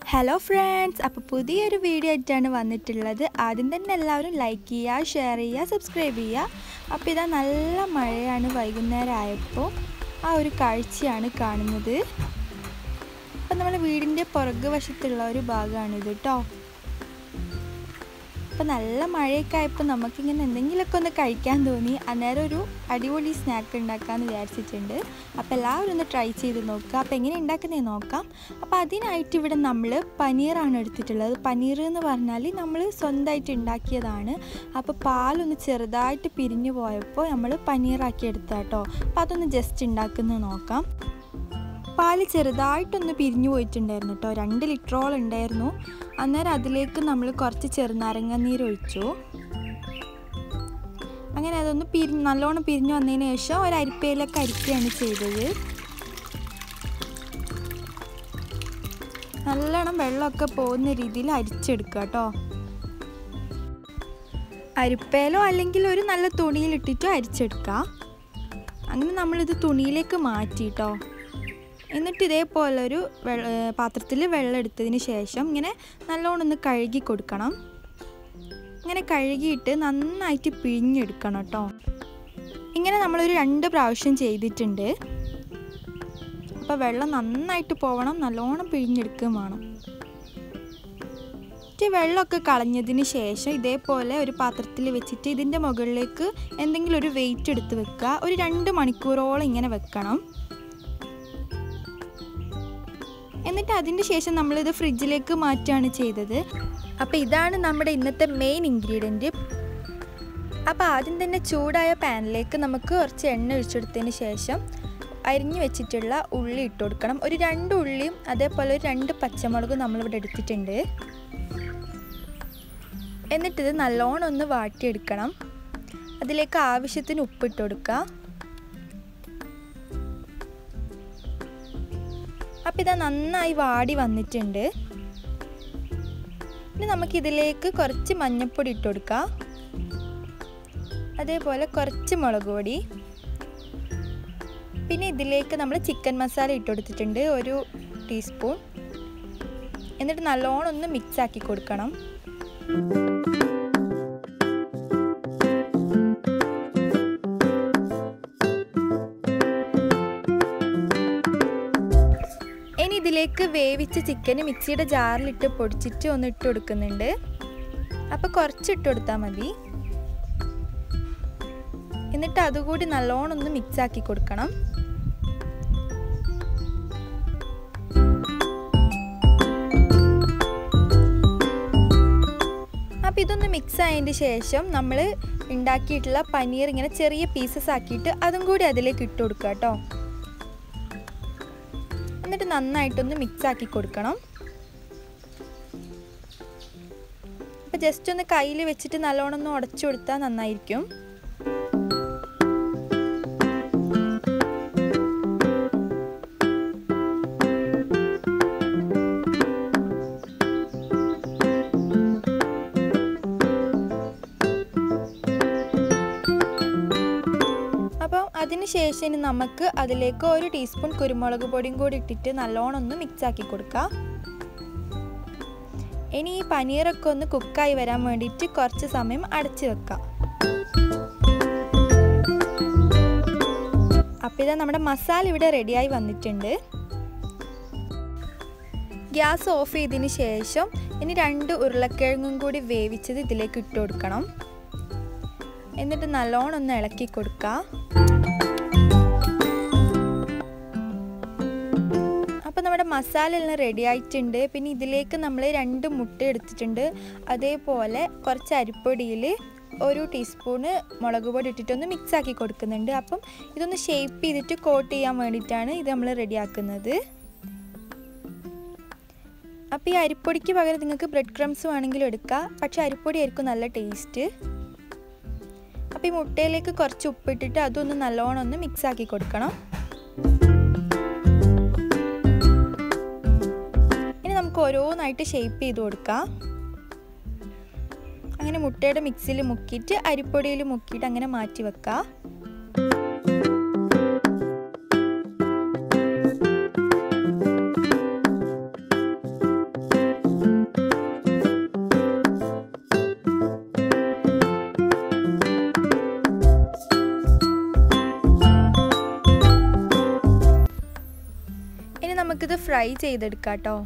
Hello friends, അപ്പോൾ പുതിയൊരു video ആയിട്ടാണ് വന്നിട്ടുള്ളത്. ആദ്യം തന്നെ എല്ലാവരും ലൈക്ക് ചെയ്യുക, ഷെയർ ചെയ്യുക, സബ്സ്ക്രൈബ് ചെയ്യുക. അപ്പോൾ ഇതാ നല്ല മഴയാണ്, വൈകുന്നേരം ആയപ്പോൾ ആ ഒരു കാഴ്ചയാണ് കാണുന്നത്. അപ്പോൾ നമ്മുടെ വീടിൻ്റെ പുറകു വശത്തുള്ള ഒരു ഭാഗമാണിത് കേട്ടോ. അപ്പോൾ നല്ല മഴയൊക്കെ ആയപ്പോൾ നമുക്കിങ്ങനെ എന്തെങ്കിലുമൊക്കെ ഒന്ന് കഴിക്കാൻ തോന്നി. അന്നേരം ഒരു അടിപൊളി സ്നാക്ക് ഉണ്ടാക്കാമെന്ന് വിചാരിച്ചിട്ടുണ്ട്. അപ്പോൾ എല്ലാവരും ഒന്ന് ട്രൈ ചെയ്ത് നോക്കുക. അപ്പോൾ എങ്ങനെ ഉണ്ടാക്കുന്നതെന്ന് നോക്കാം. അപ്പോൾ അതിനായിട്ട് ഇവിടെ നമ്മൾ പനീറാണ് എടുത്തിട്ടുള്ളത്. പനീർ എന്ന് പറഞ്ഞാൽ നമ്മൾ സ്വന്തമായിട്ട് ഉണ്ടാക്കിയതാണ്. അപ്പോൾ പാലൊന്ന് ചെറുതായിട്ട് പിരിഞ്ഞു പോയപ്പോൾ നമ്മൾ പനീറാക്കി എടുത്താൽ കേട്ടോ. അപ്പോൾ അതൊന്ന് ജസ്റ്റ് ഉണ്ടാക്കുന്നത് നോക്കാം. പാല് ചെറുതായിട്ടൊന്ന് പിരിഞ്ഞു പോയിട്ടുണ്ടായിരുന്നു കേട്ടോ. 2 ലിറ്ററോളം ഉണ്ടായിരുന്നു. അന്നേരം അതിലേക്ക് നമ്മൾ കുറച്ച് ചെറുനാരങ്ങ നീര് ഒഴിച്ചു. അങ്ങനെ അതൊന്ന് നല്ലോണം പിരിഞ്ഞു വന്നതിന് ശേഷം ഒരു അരിപ്പയിലൊക്കെ അരിക്കുകയാണ് ചെയ്തത്. നല്ലോണം വെള്ളമൊക്കെ പോകുന്ന രീതിയിൽ അരിച്ചെടുക്കുക കേട്ടോ. അരിപ്പയിലോ അല്ലെങ്കിൽ ഒരു നല്ല തുണിയിലിട്ടിട്ടോ അരിച്ചെടുക്കുക. അങ്ങനെ നമ്മളിത് തുണിയിലേക്ക് മാറ്റി കേട്ടോ. എന്നിട്ട് ഇതേപോലൊരു പാത്രത്തിൽ വെള്ളം എടുത്തതിന് ശേഷം ഇങ്ങനെ നല്ലോണം ഒന്ന് കഴുകി കൊടുക്കണം. ഇങ്ങനെ കഴുകിയിട്ട് നന്നായിട്ട് പിഴിഞ്ഞെടുക്കണം കേട്ടോ. ഇങ്ങനെ നമ്മളൊരു 2 പ്രാവശ്യം ചെയ്തിട്ടുണ്ട്. അപ്പോൾ വെള്ളം നന്നായിട്ട് പോവണം, നല്ലോണം പിഴിഞ്ഞെടുക്കുകയും വേണം. വെള്ളമൊക്കെ കളഞ്ഞതിന് ശേഷം ഇതേപോലെ ഒരു പാത്രത്തിൽ വെച്ചിട്ട് ഇതിൻ്റെ മുകളിലേക്ക് എന്തെങ്കിലും ഒരു വെയിറ്റ് എടുത്ത് വെക്കുക. ഒരു 2 മണിക്കൂറോളം ഇങ്ങനെ വെക്കണം. എന്നിട്ട് അതിന് ശേഷം നമ്മളിത് ഫ്രിഡ്ജിലേക്ക് മാറ്റുകയാണ് ചെയ്തത്. അപ്പോൾ ഇതാണ് നമ്മുടെ ഇന്നത്തെ മെയിൻ ഇൻഗ്രീഡിയൻറ്റ്. അപ്പോൾ ആദ്യം തന്നെ ചൂടായ പാനിലേക്ക് നമുക്ക് കുറച്ച് എണ്ണ ഒഴിച്ചെടുത്തതിന് ശേഷം അരിഞ്ഞു വെച്ചിട്ടുള്ള ഉള്ളി ഇട്ട് കൊടുക്കണം. ഒരു 2 ഉള്ളിയും അതേപോലെ ഒരു 2 പച്ചമുളകും നമ്മളിവിടെ എടുത്തിട്ടുണ്ട്. എന്നിട്ടിത് നല്ലോണം ഒന്ന് വാട്ടിയെടുക്കണം. അതിലേക്ക് ആവശ്യത്തിന് ഉപ്പിട്ട് കൊടുക്കുക. അപ്പോൾ ഇതാ നന്നായി വാടി വന്നിട്ടുണ്ട്. ഇനി നമുക്കിതിലേക്ക് കുറച്ച് മഞ്ഞൾപ്പൊടി ഇട്ട് കൊടുക്കാം. അതേപോലെ കുറച്ച് മുളക് പൊടി. പിന്നെ ഇതിലേക്ക് നമ്മൾ ചിക്കൻ മസാല ഇട്ട് കൊടുത്തിട്ടുണ്ട്, 1 ടീസ്പൂൺ. എന്നിട്ട് നല്ലോണം ഒന്ന് മിക്സ് ആക്കി കൊടുക്കണം. ഇതിലേക്ക് വേവിച്ച ചിക്കൻ മിക്സിയുടെ ജാറിലിട്ട് പൊടിച്ചിട്ട് ഒന്ന് ഇട്ട് കൊടുക്കുന്നുണ്ട്. അപ്പോൾ കുറച്ച് ഇട്ട് കൊടുത്താൽ മതി. എന്നിട്ട് അതുകൂടി നല്ലോണം ഒന്ന് മിക്സ് ആക്കി കൊടുക്കണം. അപ്പോൾ ഇതൊന്ന് മിക്സ് ആയതിന് ശേഷം നമ്മൾ ഉണ്ടാക്കിയിട്ടുള്ള പനീർ ഇങ്ങനെ ചെറിയ പീസസ് ആക്കിയിട്ട് അതും കൂടി അതിലേക്ക് ഇട്ട് കൊടുക്കുക കേട്ടോ. എന്നിട്ട് നന്നായിട്ടൊന്ന് മിക്സ് ആക്കി കൊടുക്കണം. അപ്പോൾ ജസ്റ്റ് ഒന്ന് കയ്യിൽ വെച്ചിട്ട് നല്ലോണം ഒന്ന് ഉടച്ചു കൊടുത്താൽ നന്നായിരിക്കും. അതിനുശേഷം ഇനി നമുക്ക് അതിലേക്ക് 1 ടീസ്പൂൺ കുരുമുളക് പൊടിയും കൂടി ഇട്ടിട്ട് നല്ലോണം ഒന്ന് മിക്സ് ആക്കി കൊടുക്കാം. ഇനി ഈ പനീറൊക്കെ ഒന്ന് കുക്കായി വരാൻ വേണ്ടിയിട്ട് കുറച്ച് സമയം അടച്ചു വെക്കാം. അപ്പോൾ ഇതാ നമ്മുടെ മസാല ഇവിടെ റെഡിയായി വന്നിട്ടുണ്ട്. ഗ്യാസ് ഓഫ് ചെയ്തതിന് ശേഷം ഇനി 2 ഉരുളക്കിഴങ്ങും കൂടി വേവിച്ചത് ഇതിലേക്ക് ഇട്ട് കൊടുക്കണം. എന്നിട്ട് നല്ലോണം ഒന്ന് ഇളക്കി കൊടുക്കാം. അപ്പോൾ നമ്മുടെ മസാല എല്ലാം റെഡി ആയിട്ടുണ്ട്. പിന്നെ ഇതിലേക്ക് നമ്മൾ 2 മുട്ട എടുത്തിട്ടുണ്ട്. അതേപോലെ കുറച്ച് അരിപ്പൊടിയിൽ 1 ടീസ്പൂണ് മുളക് പൊടി ഇട്ടിട്ടൊന്ന് മിക്സ് ആക്കി കൊടുക്കുന്നുണ്ട്. അപ്പം ഇതൊന്ന് ഷേപ്പ് ചെയ്തിട്ട് കോട്ട് ചെയ്യാൻ വേണ്ടിയിട്ടാണ് ഇത് നമ്മൾ റെഡിയാക്കുന്നത്. അപ്പോൾ ഈ അരിപ്പൊടിക്ക് പകരം നിങ്ങൾക്ക് ബ്രെഡ് ക്രംസ് വേണമെങ്കിലും എടുക്കാം. പക്ഷേ അരിപ്പൊടി ആയിരിക്കും നല്ല ടേസ്റ്റ്. അപ്പോൾ ഈ മുട്ടയിലേക്ക് കുറച്ച് ഉപ്പിട്ടിട്ട് അതൊന്ന് നല്ലോണം ഒന്ന് മിക്സ് ആക്കി കൊടുക്കണം. ഇനി നമുക്ക് ഓരോന്നായിട്ട് ഷേപ്പ് ചെയ്ത് കൊടുക്കാം. അങ്ങനെ മുട്ടയുടെ മിക്സിയിൽ മുക്കിയിട്ട് അരിപ്പൊടിയിൽ മുക്കിയിട്ട് അങ്ങനെ മാറ്റി വെക്കാം. ഫ്രൈ ചെയ്തെടുക്കാം കേട്ടോ.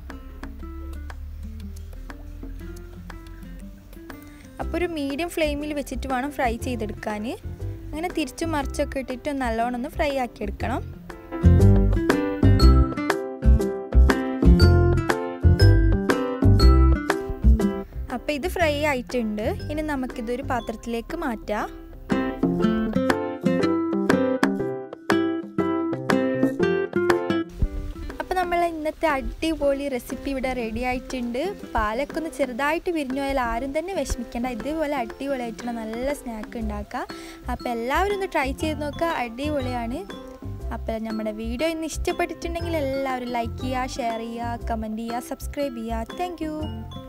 അപ്പോൾ ഒരു മീഡിയം ഫ്ലെയിമിൽ വെച്ചിട്ട് വേണം ഫ്രൈ ചെയ്തെടുക്കാൻ. അങ്ങനെ തിരിച്ചും മറിച്ചൊക്കെ ഇട്ടിട്ട് നല്ലോണം ഒന്ന് ഫ്രൈ ആക്കി എടുക്കണം. അപ്പോൾ ഇത് ഫ്രൈ ആയിട്ടുണ്ട്. ഇനി നമുക്കിതൊരു പാത്രത്തിലേക്ക് മാറ്റാം. അപ്പോൾ നമ്മളെ ഇന്നത്തെ അടിപൊളി റെസിപ്പി ഇവിടെ റെഡി ആയിട്ടുണ്ട്. പാലൊക്കെ ഒന്ന് ചെറുതായിട്ട് വിരിഞ്ഞു പോയാൽ ആരും തന്നെ വിഷമിക്കേണ്ട. ഇതുപോലെ അടിപൊളിയായിട്ടുള്ള നല്ല സ്നാക്ക് ഉണ്ടാക്കുക. അപ്പോൾ എല്ലാവരും ഒന്ന് ട്രൈ ചെയ്ത് നോക്കുക, അടിപൊളിയാണ്. അപ്പോൾ നമ്മുടെ വീഡിയോ ഇന്ന് ഇഷ്ടപ്പെട്ടിട്ടുണ്ടെങ്കിൽ എല്ലാവരും ലൈക്ക് ചെയ്യുക, ഷെയർ ചെയ്യുക, കമൻറ്റ് ചെയ്യുക, സബ്സ്ക്രൈബ് ചെയ്യുക. താങ്ക്